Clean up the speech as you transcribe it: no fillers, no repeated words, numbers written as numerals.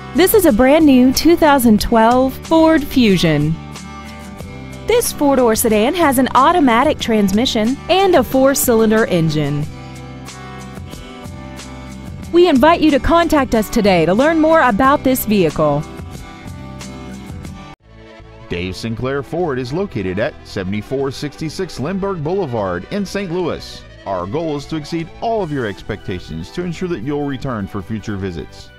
This is a brand new 2012 Ford Fusion. This four-door sedan has an automatic transmission and a four-cylinder engine. We invite you to contact us today to learn more about this vehicle. Dave Sinclair Ford is located at 7466 Lindbergh Boulevard in St. Louis. Our goal is to exceed all of your expectations to ensure that you'll return for future visits.